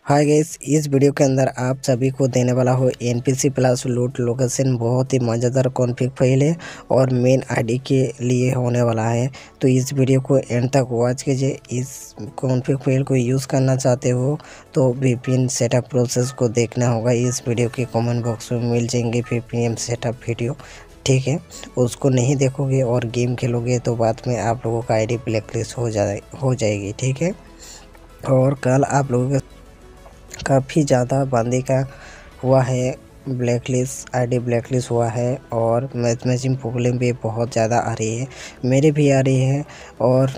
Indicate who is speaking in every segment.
Speaker 1: Hi guys, इस video के अंदर आप सभी को देने वाला हो एनपीसी प्लस लूट लोकेशन। बहुत ही मज़ेदार कॉन्फ़िग फाइल है और मेन आईडी के लिए होने वाला है। तो इस वीडियो को एंड तक वॉच कीजिए। इस कॉन्फ़िग फाइल को यूज़ करना चाहते हो तो वीपीएन सेटअप प्रोसेस को देखना होगा। इस वीडियो के कमेंट बॉक्स में मिल जाएंगे वीपीएन सेटअप वीडियो, ठीक है। उसको नहीं देखोगे और गेम खेलोगे तो बाद में आप लोगों का आईडी ब्लैकलिस्ट हो जाएगी, ठीक है। और कल आप लोगों के काफ़ी ज़्यादा बंदे का हुआ है ब्लैकलिस्ट, आईडी ब्लैकलिस्ट हुआ है और मैचिंग प्रॉब्लम भी बहुत ज़्यादा आ रही है, मेरे भी आ रही है। और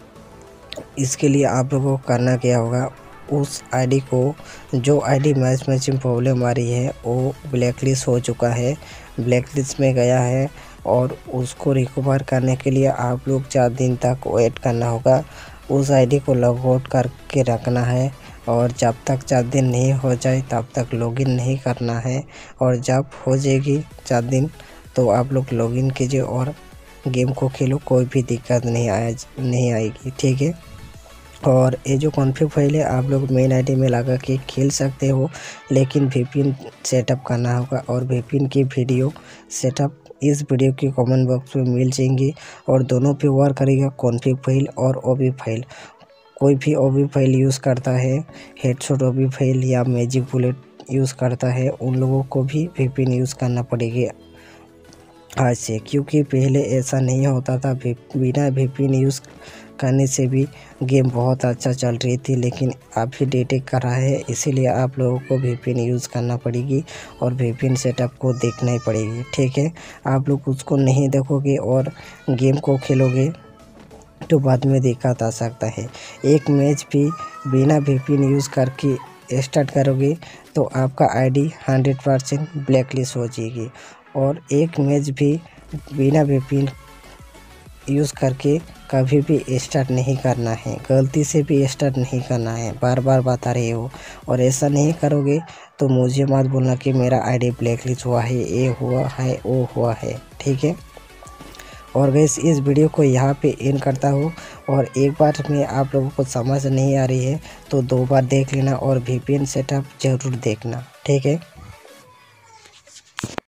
Speaker 1: इसके लिए आप लोगों को करना क्या होगा, उस आईडी को, जो आईडी मैचिंग प्रॉब्लम आ रही है वो ब्लैकलिस्ट हो चुका है, ब्लैकलिस्ट में गया है, और उसको रिकवर करने के लिए आप लोग 4 दिन तक वेट करना होगा। उस आईडी को लॉग आउट करके रखना है और जब तक 4 दिन नहीं हो जाए तब तक लॉगिन नहीं करना है। और जब हो जाएगी 4 दिन तो आप लोग लॉगिन कीजिए और गेम को खेलो, कोई भी दिक्कत नहीं आएगी, ठीक है। और ये जो कॉन्फ़िग फाइल है आप लोग मेन आईडी में लगा के खेल सकते हो, लेकिन वीपीएन सेटअप करना होगा। और वीपीएन की वीडियो सेटअप इस वीडियो के कमेंट बॉक्स में मिल जाएंगी और दोनों पे वर्क करेगा, कॉन्फ़िग फाइल और ओबी फाइल। कोई भी ओबी फाइल यूज़ करता है, हेडशॉट ओबी फाइल या मैजिक बुलेट यूज़ करता है, उन लोगों को भी वीपीएन यूज़ करना पड़ेगी आज से, क्योंकि पहले ऐसा नहीं होता था। बिना वीपीएन यूज़ करने से भी गेम बहुत अच्छा चल रही थी, लेकिन अभी डिटेक्ट कर रहा है, इसीलिए आप लोगों को वीपीएन यूज़ करना पड़ेगी और वीपीएन सेटअप को देखना ही पड़ेगी, ठीक है। आप लोग उसको नहीं देखोगे और गेम को खेलोगे तो बाद में दिक्कत आ सकता है। एक मैच भी बिना वीपीएन यूज़ करके स्टार्ट करोगे तो आपका आईडी 100% ब्लैकलिस्ट हो जाएगी। और एक मैच भी बिना वीपीएन यूज़ करके कभी भी स्टार्ट नहीं करना है, गलती से भी स्टार्ट नहीं करना है, बार बार बता रही हो। और ऐसा नहीं करोगे तो मुझे मत बोलना कि मेरा आईडी ब्लैकलिस्ट हुआ है, ये हुआ है, वो हुआ है, ठीक है। और गाइस, इस वीडियो को यहाँ पे एंड करता हूँ। और एक बार में आप लोगों को समझ नहीं आ रही है तो 2 बार देख लेना और वीपीएन सेटअप ज़रूर देखना, ठीक है।